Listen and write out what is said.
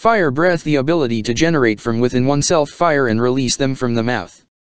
Fire breath, the ability to generate from within oneself fire and release them from the mouth.